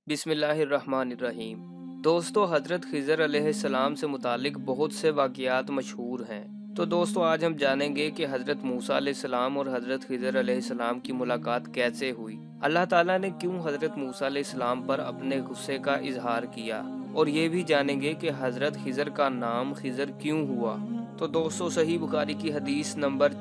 बिस्मिल्लाहिर्रहमानिर्रहीम। दोस्तों, हज़रत खिज़र अलैहिस्सलाम से मुतालिक बहुत से वाक़ियात मशहूर हैं। तो दोस्तों, आज हम जानेंगे कि हज़रत मूसा अलैहिस्सलाम और हज़रत खिज़र अलैहिस्सलाम की मुलाकात कैसे हुई, अल्लाह ताला ने क्यों हज़रत मूसा अलैहिस्सलाम पर अपने गुस्से का इजहार किया, और ये भी जानेंगे कि हज़रत खिज़र का नाम खिज़र क्यों हुआ। तो दोस्तों, सही बुखारी की हदीस नंबर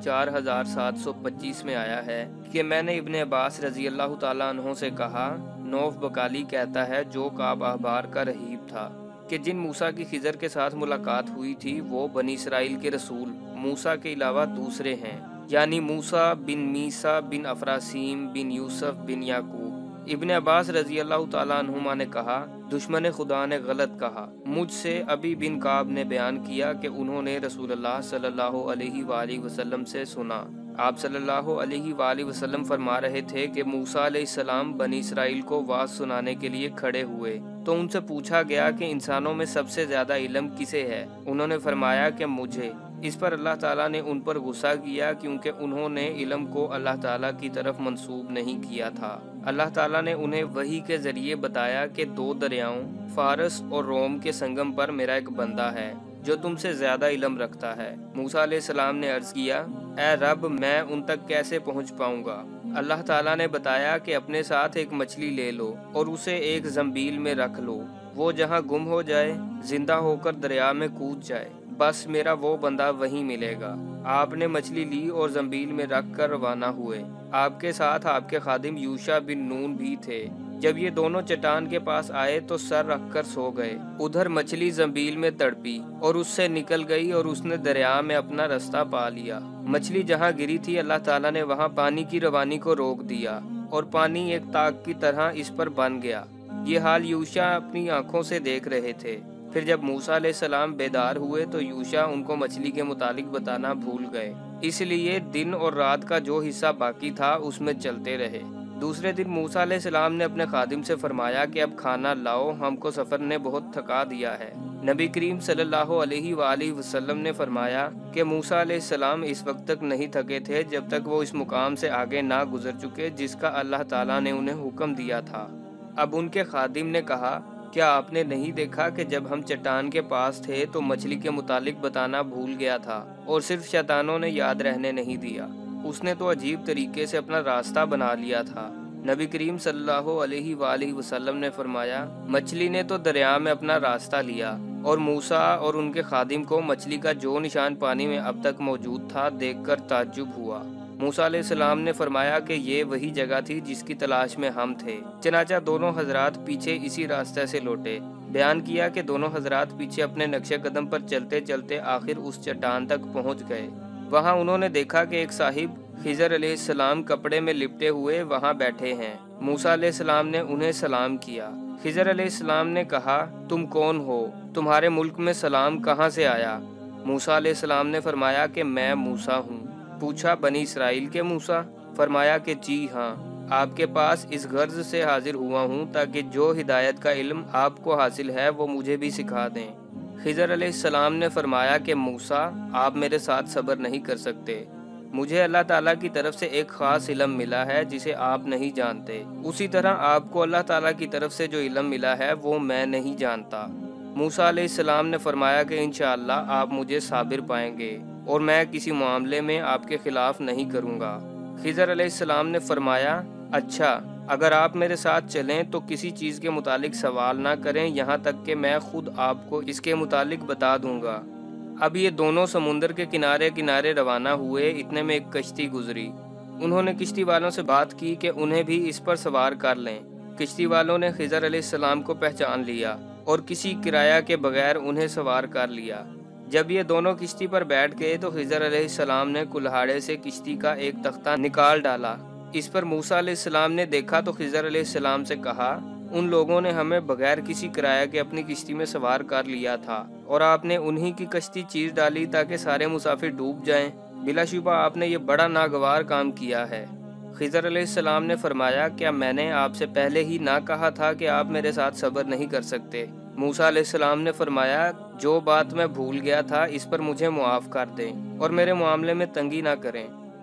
4725 में आया है कि मैंने इब्ने अब्बास रज़ी अल्लाह ताला अन्हो से कहा, नौफ बकाली कहता है जो काब अहबार का रहीब था, कि जिन मूसा की खिज़र के साथ मुलाकात हुई थी वो बनी इसराइल के रसूल मूसा के अलावा दूसरे हैं, यानी मूसा बिन मीसा बिन अफरासीम बिन यूसुफ बिन याकूब। इब्ने अब्बास रज़ी अल्लाह ताला अन्हुमा ने कहा, दुश्मन खुदा ने गलत कहा। मुझसे अबी बिन काब ने बयान किया कि उन्होंने रसूलुल्लाह सल्लल्लाहु अलैहि वसल्लम से सुना, आप सल्लल्लाहु अलैहि वसल्लम फरमा रहे थे कि मूसा अलैहिस्सलाम बनी इसराइल को वाज सुनाने के लिए खड़े हुए, तो उनसे पूछा गया कि इंसानों में सबसे ज्यादा इल्म किसे है। उन्होंने फरमाया कि मुझे। इस पर अल्लाह ताला ने उन पर गुस्सा किया क्योंकि उन्होंने इल्म को अल्लाह ताला की तरफ मंसूब नहीं किया था। अल्लाह ताला ने उन्हें वही के जरिए बताया कि दो दरियाओं फारस और रोम के संगम पर मेरा एक बंदा है जो तुमसे ज्यादा इल्म रखता है। मूसा अलैहिस्सलाम ने अर्ज किया, ए रब, मैं उन तक कैसे पहुंच पाऊंगा। अल्लाह ताला ने बताया कि अपने साथ एक मछली ले लो और उसे एक जंबील में रख लो, वो जहां गुम हो जाए जिंदा होकर दरिया में कूद जाए, बस मेरा वो बंदा वहीं मिलेगा। आपने मछली ली और जंबील में रख कर रवाना हुए। आपके साथ आपके खादिम यूशा बिन नून भी थे। जब ये दोनों चट्टान के पास आए तो सर रखकर सो गए। उधर मछली जंबील में तड़पी और उससे निकल गई और उसने दरिया में अपना रास्ता पा लिया। मछली जहाँ गिरी थी अल्लाह ताला ने वहाँ पानी की रवानी को रोक दिया और पानी एक ताक की तरह इस पर बन गया। ये हाल यूशा अपनी आंखों से देख रहे थे। फिर जब मूसा अलैहिस्सलाम बेदार हुए तो यूशा उनको मछली के मुतालिक बताना भूल गए, इसलिए दिन और रात का जो हिस्सा बाकी था उसमें चलते रहे। दूसरे दिन मूसा अलैहिस्सलाम ने अपने खादिम से फरमाया कि अब खाना लाओ, हमको सफ़र ने बहुत थका दिया है। नबी करीम सल्लल्लाहु अलैहि वसल्लम ने फरमाया कि मूसा अलैहिस्सलाम इस वक्त तक नहीं थके थे जब तक वो इस मुकाम से आगे ना गुजर चुके जिसका अल्लाह ताला ने उन्हें हुक्म दिया था। अब उनके खादिम ने कहा, क्या आपने नहीं देखा कि जब हम चट्टान के पास थे तो मछली के मुतालिक बताना भूल गया था और सिर्फ शैतानों ने याद रहने नहीं दिया। उसने तो अजीब तरीके से अपना रास्ता बना लिया था। नबी करीम सल्लल्लाहु अलैहि वसल्लम ने फरमाया, मछली ने तो दरिया में अपना रास्ता लिया और मूसा और उनके खादिम को मछली का जो निशान पानी में अब तक मौजूद था देखकर ताज्जुब हुआ। मूसा अलैहिस्सलाम ने फरमाया कि ये वही जगह थी जिसकी तलाश में हम थे। चनाचा दोनों हजरात पीछे इसी रास्ते से लौटे। बयान किया कि दोनों हजरात पीछे अपने नक्शे कदम पर चलते चलते आखिर उस चट्टान तक पहुंच गए। वहां उन्होंने देखा कि एक साहिब खिज़र अलैहिस्सलाम कपड़े में लिपटे हुए वहां बैठे हैं। मूसा अलैहिस्सलाम ने उन्हें सलाम किया। खिज़र अलैहिस्सलाम ने कहा, तुम कौन हो? तुम्हारे मुल्क में सलाम कहाँ से आया? मूसा अलैहिस्सलाम ने फरमाया कि मैं मूसा हूँ। पूछा, बनी इसराइल के मूसा? फरमाया कि जी हाँ, आपके पास इस गर्ज से हाजिर हुआ हूँ ताकि जो हिदायत का इल्म आपको हासिल है वो मुझे भी सिखा दें। खिज़र अलैहिस्सलाम ने फरमाया कि मूसा, आप मेरे साथ सब्र नहीं कर सकते। मुझे अल्लाह ताला की तरफ से एक ख़ास इल्म मिला है जिसे आप नहीं जानते। उसी तरह आपको अल्लाह ताला की तरफ से जो इल्म मिला है वो मैं नहीं जानता। मूसा अलैहिस्सलाम ने फरमाया कि इंशाअल्लाह आप मुझे साबिर पाएंगे और मैं किसी मामले में आपके खिलाफ नहीं करूँगा। खिज़र अलैहिस्सलाम ने फरमाया, अच्छा, अगर आप मेरे साथ चलें तो किसी चीज़ के मुतालिक सवाल ना करें यहाँ तक कि मैं खुद आपको इसके मुतालिक बता दूँगा। अब ये दोनों समुंदर के किनारे किनारे रवाना हुए। इतने में एक कश्ती गुजरी। उन्होंने किश्ती वालों से बात की कि उन्हें भी इस पर सवार कर लें। किश्ती वालों ने खिज़र अलैहिस्सलाम को पहचान लिया और किसी किराया के बगैर उन्हें सवार कर लिया। जब ये दोनों किश्ती पर बैठ गए तो खिज़र अलैहिस्सलाम ने कुल्हाड़े से किश्ती का एक तख्ता निकाल डाला। इस पर मूसा अलैहिस्सलाम ने देखा तो खिज़र अलैहिस्सलाम से कहा, उन लोगों ने हमें बगैर किसी किराया के अपनी किश्ती में सवार कर लिया था और आपने उन्हीं की कश्ती चीर डाली ताकि सारे मुसाफिर डूब जाएं। बिलाशुबा आपने ये बड़ा नागवार काम किया है। खिज़र अलैहिस्सलाम ने फरमाया, क्या मैंने आपसे पहले ही ना कहा था कि आप मेरे साथ सब्र नहीं कर सकते? मूसा अलैहिस्सलाम ने फरमाया, जो बात मैं भूल गया था इस पर मुझे मुआफ़ कर दें और मेरे मामले में तंगी ना करें।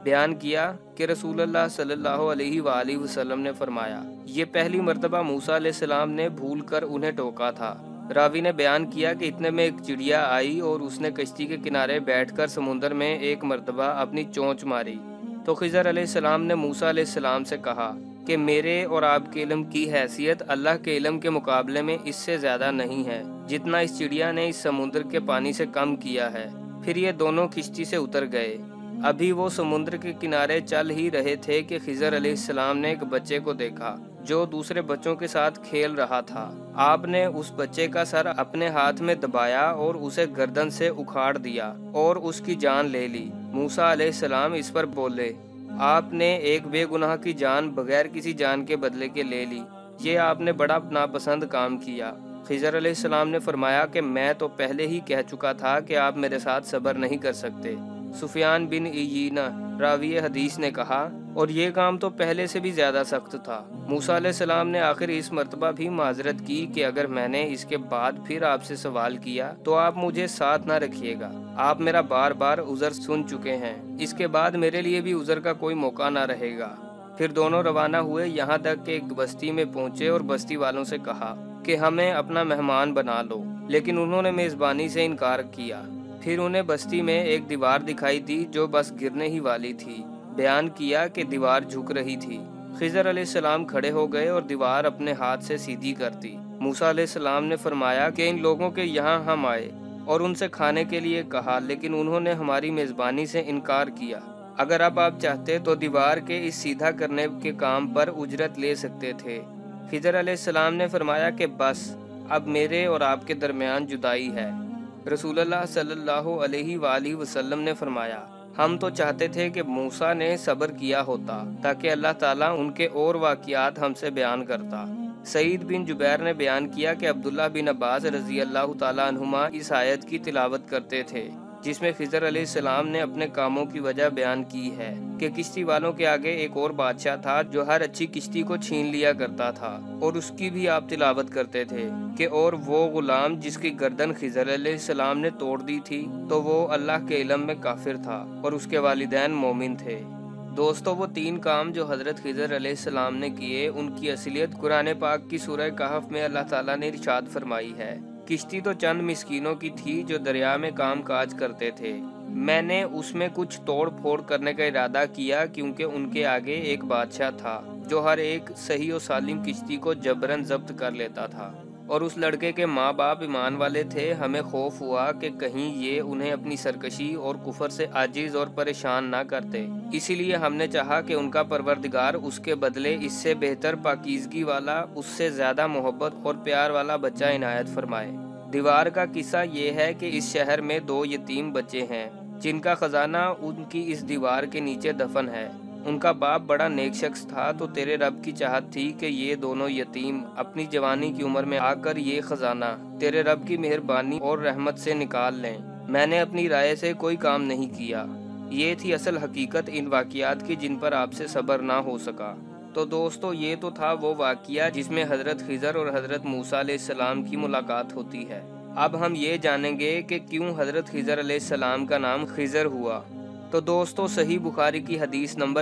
بیان کیا کہ رسول اللہ صلی اللہ علیہ وآلہ وسلم نے فرمایا، یہ پہلی مرتبہ موسیٰ علیہ السلام نے بھول کر انہیں ٹوکا تھا۔ راوی نے بیان کیا کہ اتنے میں ایک چڑیا آئی اور اس نے کشتی کے کنارے بیٹھ کر سمندر میں ایک مرتبہ اپنی چونچ ماری، تو خضر علیہ السلام نے موسیٰ علیہ السلام سے کہا کہ میرے اور آپ کے علم کی حیثیت اللہ کے علم کے مقابلے میں اس سے زیادہ نہیں ہے جتنا اس چڑیا نے اس سمندر کے پانی سے کم کیا ہے۔ پھر یہ دونوں کشتی سے اتر گئے۔ ابھی وہ سمندر کے کنارے چل ہی رہے تھے کہ خضر علیہ السلام نے ایک بچے کو دیکھا جو دوسرے بچوں کے ساتھ کھیل رہا تھا۔ آپ نے اس بچے کا سر اپنے ہاتھ میں دبایا اور اسے گردن سے اکھاڑ دیا اور اس کی جان لے لی۔ موسیٰ علیہ السلام اس پر بولے، آپ نے ایک بے گناہ کی جان بغیر کسی جان کے بدلے کے لے لی، یہ آپ نے بڑا ناپسند کام کیا۔ خضر علیہ السلام نے فرمایا کہ میں تو پہلے ہی کہہ چکا تھا کہ آپ میرے ساتھ صبر نہیں کر سکتے۔ سفیان بن عیینہ راوی حدیث نے کہا، اور یہ کام تو پہلے سے بھی زیادہ سخت تھا۔ موسیٰ علیہ السلام نے آخر اس مرتبہ بھی معذرت کی کہ اگر میں نے اس کے بعد پھر آپ سے سوال کیا تو آپ مجھے ساتھ نہ رکھیے گا، آپ میرا بار بار عذر سن چکے ہیں، اس کے بعد میرے لیے بھی عذر کا کوئی موقع نہ رہے گا۔ پھر دونوں روانہ ہوئے، یہاں تک کہ ایک بستی میں پہنچے اور بستی والوں سے کہا کہ ہمیں اپنا مہمان بنا لو، لیکن انہوں نے میزبانی سے انکار کیا۔ پھر انہیں بستی میں ایک دیوار دکھائی دی جو بس گرنے ہی والی تھی۔ بیان کیا کہ دیوار جھک رہی تھی۔ خضر علیہ السلام کھڑے ہو گئے اور دیوار اپنے ہاتھ سے سیدھی کر دی۔ موسیٰ علیہ السلام نے فرمایا کہ ان لوگوں کے یہاں ہم آئے اور ان سے کھانے کے لیے کہا، لیکن انہوں نے ہماری میزبانی سے انکار کیا۔ اگر اب آپ چاہتے تو دیوار کے اس سیدھا کرنے کے کام پر اجرت لے سکتے تھے۔ خضر علیہ السلام نے فرمایا کہ بس اب میرے اور آپ کے درمیان جدائی ہے۔ رسول اللہ صلی اللہ علیہ وآلہ وسلم نے فرمایا، ہم تو چاہتے تھے کہ موسیٰ نے صبر کیا ہوتا تاکہ اللہ تعالیٰ ان کے اور واقعات ہم سے بیان کرتا۔ سعید بن جبیر نے بیان کیا کہ عبداللہ بن عباس رضی اللہ تعالیٰ عنہما اس آیت کی تلاوت کرتے تھے جس میں خضر علیہ السلام نے اپنے کاموں کی وجہ بیان کی ہے کہ کشتی والوں کے آگے ایک اور بادشاہ تھا جو ہر اچھی کشتی کو چھین لیا کرتا تھا، اور اس کی بھی آپ تلاوت کرتے تھے کہ اور وہ غلام جس کی گردن خضر علیہ السلام نے توڑ دی تھی تو وہ اللہ کے علم میں کافر تھا اور اس کے والدین مومن تھے۔ دوستو، وہ تین کام جو حضرت خضر علیہ السلام نے کیے ان کی اصلیت قرآن پاک کی سورہ کہف میں اللہ تعالیٰ نے ارشاد فرمائی ہے۔ کشتی تو چند مسکینوں کی تھی جو دریا میں کام کاج کرتے تھے، میں نے اس میں کچھ توڑ پھوڑ کرنے کا ارادہ کیا کیونکہ ان کے آگے ایک بادشاہ تھا جو ہر ایک صحیح و سالم کشتی کو جبراً ضبط کر لیتا تھا، اور اس لڑکے کے ماں باپ ایمان والے تھے۔ ہمیں خوف ہوا کہ کہیں یہ انہیں اپنی سرکشی اور کفر سے عاجز اور پریشان نہ کرتے، اسی لیے ہم نے چاہا کہ ان کا پروردگار اس کے بدلے اس سے بہتر پاکیزگی والا، اس سے زیادہ محبت اور پیار والا بچہ عنایت فرمائے۔ دیوار کا قصہ یہ ہے کہ اس شہر میں 2 یتیم بچے ہیں جن کا خزانہ ان کی اس دیوار کے نیچے دفن ہے۔ ان کا باپ بڑا نیک شخص تھا، تو تیرے رب کی چاہت تھی کہ یہ دونوں یتیم اپنی جوانی کی عمر میں آ کر یہ خزانہ تیرے رب کی مہربانی اور رحمت سے نکال لیں۔ میں نے اپنی رائے سے کوئی کام نہیں کیا۔ یہ تھی اصل حقیقت ان واقعات کی جن پر آپ سے صبر نہ ہو سکا۔ تو دوستو، یہ تو تھا وہ واقعہ جس میں حضرت خضر اور حضرت موسیٰ علیہ السلام کی ملاقات ہوتی ہے۔ اب ہم یہ جانیں گے کہ کیوں حضرت خضر علیہ السلام کا نام خضر ہوا۔ تو دوستو، صحیح بخاری کی حدیث نمبر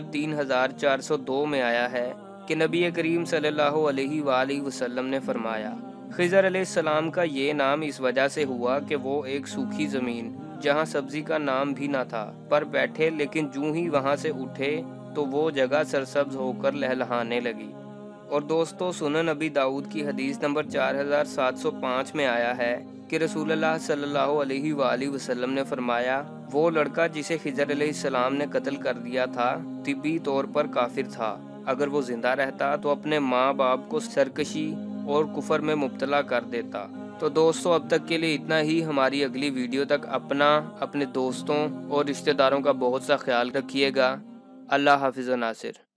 3402 میں آیا ہے کہ نبی کریم صلی اللہ علیہ وآلہ وسلم نے فرمایا، خضر علیہ السلام کا یہ نام اس وجہ سے ہوا کہ وہ ایک سوکھی زمین جہاں سبزی کا نام بھی نہ تھا پر بیٹھے، لیکن جوں ہی وہاں سے اٹھے تو وہ جگہ سرسبز ہو کر لہلہانے لگی۔ اور دوستو، سنن نبی داؤد کی حدیث نمبر 4705 میں آیا ہے کہ رسول اللہ صلی اللہ علیہ وآلہ وسلم نے فرمایا، وہ لڑکا جسے خضر علیہ السلام نے قتل کر دیا تھا طبی طور پر کافر تھا، اگر وہ زندہ رہتا تو اپنے ماں باپ کو سرکشی اور کفر میں مبتلا کر دیتا۔ تو دوستو، اب تک کے لیے اتنا ہی۔ ہماری اگلی ویڈیو تک اپنے دوستوں اور رشتہ داروں کا بہت سا خیال رکھیے گا۔ اللہ حافظ و ناصر۔